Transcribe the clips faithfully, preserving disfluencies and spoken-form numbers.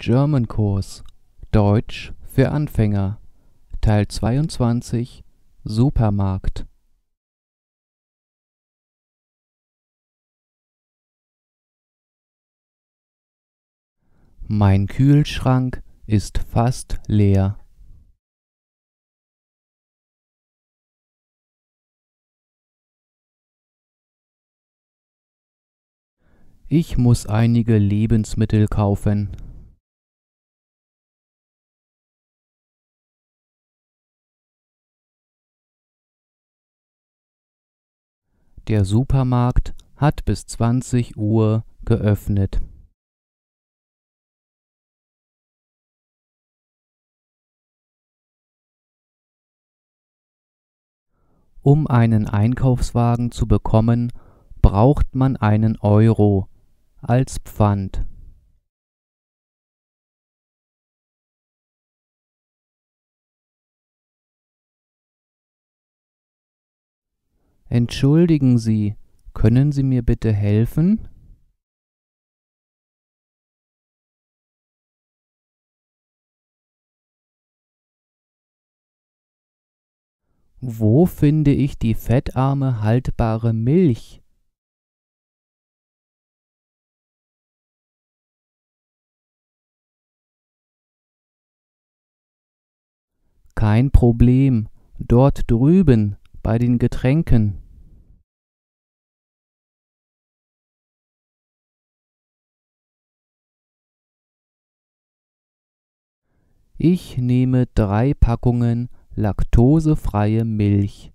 Germankurs Deutsch für Anfänger Teil zweiundzwanzig Supermarkt. Mein Kühlschrank ist fast leer. Ich muss einige Lebensmittel kaufen. Der Supermarkt hat bis zwanzig Uhr geöffnet. Um einen Einkaufswagen zu bekommen, braucht man einen Euro als Pfand. Entschuldigen Sie, können Sie mir bitte helfen? Wo finde ich die fettarme haltbare Milch? Kein Problem, dort drüben bei den Getränken. Ich nehme drei Packungen laktosefreie Milch.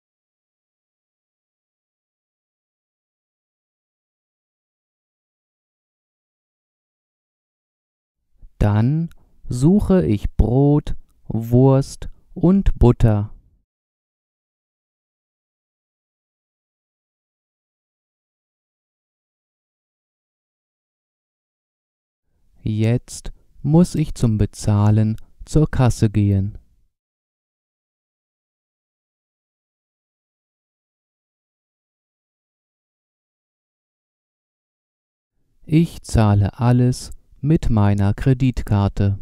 Dann suche ich Brot, Wurst und Butter. Jetzt muss ich zum Bezahlen zur Kasse gehen. Ich zahle alles mit meiner Kreditkarte.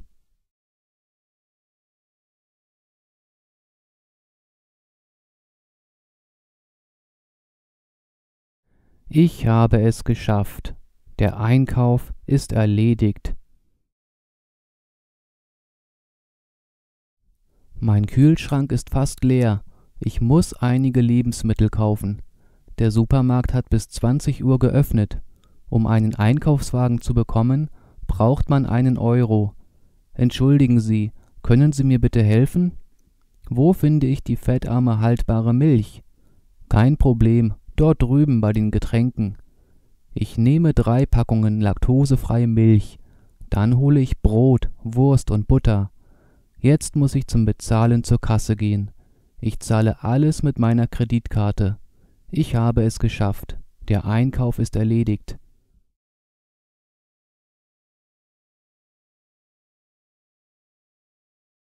Ich habe es geschafft. Der Einkauf ist erledigt. Mein Kühlschrank ist fast leer. Ich muss einige Lebensmittel kaufen. Der Supermarkt hat bis zwanzig Uhr geöffnet. Um einen Einkaufswagen zu bekommen, braucht man einen Euro. Entschuldigen Sie, können Sie mir bitte helfen? Wo finde ich die fettarme haltbare Milch? Kein Problem, dort drüben bei den Getränken. Ich nehme drei Packungen laktosefreie Milch. Dann hole ich Brot, Wurst und Butter. Jetzt muss ich zum Bezahlen zur Kasse gehen. Ich zahle alles mit meiner Kreditkarte. Ich habe es geschafft. Der Einkauf ist erledigt.